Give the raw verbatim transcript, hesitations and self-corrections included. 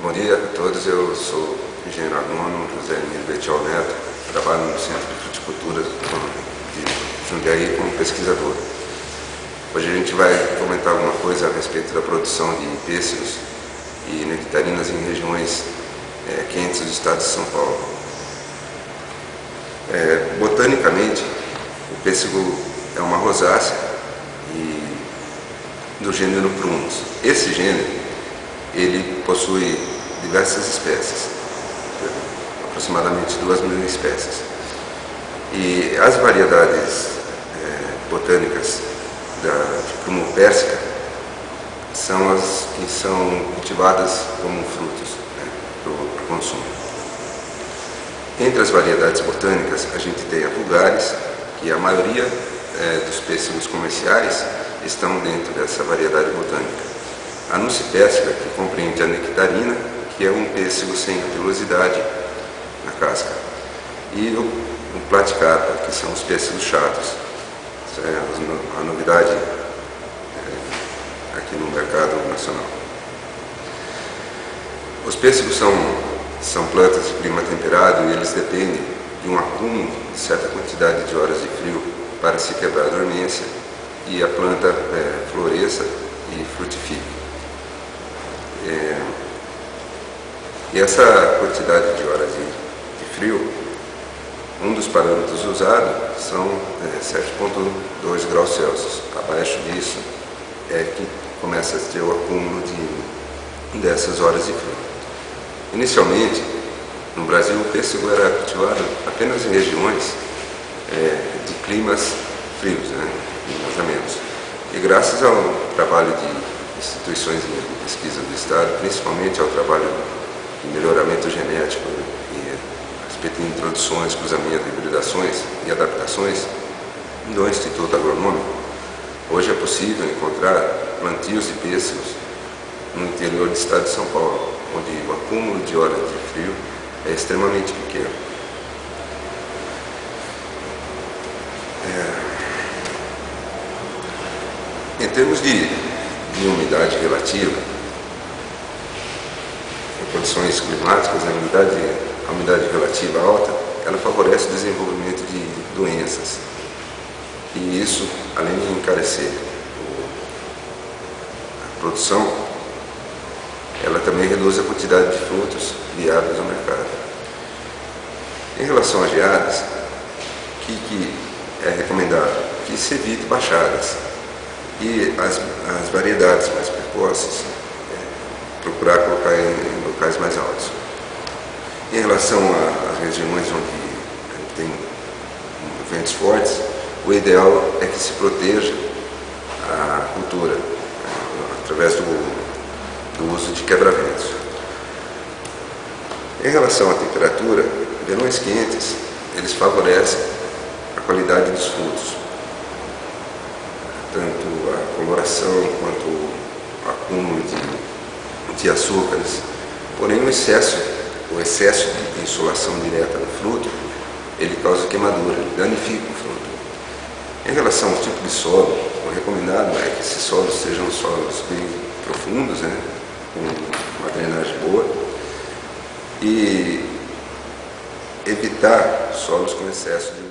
Bom dia a todos, eu sou o engenheiro agrônomo José Emílio Betiol Neto, trabalho no Centro de Fruticultura de Jundiaí como pesquisador. Hoje a gente vai comentar alguma coisa a respeito da produção de pêssegos e nectarinas em regiões é, quentes do estado de São Paulo. É, botanicamente, o pêssego é uma rosácea e do gênero Prunus. Esse gênero ele possui diversas espécies, aproximadamente duas mil espécies. E as variedades é, botânicas da de Prumo persica são as que são cultivadas como frutos, né, para o consumo. Entre as variedades botânicas, a gente tem a vulgaris, que a maioria é, dos pêssegos comerciais estão dentro dessa variedade botânica. A Nuce persica, que compreende a nectarina, que é um pêssego sem pilosidade na casca, e o, o platycarpa, que são os pêssegos chatos. Isso é a novidade é, aqui no mercado nacional. Os pêssegos são, são plantas de clima temperado e eles dependem de um acúmulo de certa quantidade de horas de frio para se quebrar a dormência e a planta é, floresça e frutifique. É, e essa quantidade de horas de, de frio, um dos parâmetros usados são é, sete vírgula dois graus Celsius. Abaixo disso é que começa a ter o acúmulo de, dessas horas de frio. Inicialmente, no Brasil, o pêssego era cultivado apenas em regiões é, de climas frios, né, mais ou menos. E graças ao trabalho de instituições de pesquisa do Estado, principalmente ao trabalho de melhoramento genético e a respeito de introduções, cruzamento, hibridações e adaptações do Instituto Agronômico, hoje é possível encontrar plantios de pêssegos no interior do estado de São Paulo, onde o acúmulo de horas de frio é extremamente pequeno. É... Em termos de de umidade relativa, em condições climáticas, a umidade, a umidade relativa alta, ela favorece o desenvolvimento de doenças. E isso, além de encarecer a produção, ela também reduz a quantidade de frutos viáveis no mercado. Em relação às geadas, o que, que é recomendável? Que se evite baixadas. E as, as variedades mais precoces, é, procurar colocar em, em locais mais altos. Em relação às regiões onde tem ventos fortes, o ideal é que se proteja a cultura, é, através do, do uso de quebra-ventos. Em relação à temperatura, verões quentes, eles favorecem a qualidade dos frutos, tanto a coloração quanto o acúmulo de, de açúcares. Porém, o excesso, o excesso de insolação direta no fruto, ele causa queimadura, ele danifica o fruto. Em relação ao tipo de solo, o recomendado é que esses solos sejam solos bem profundos, né, com uma drenagem boa, e evitar solos com excesso de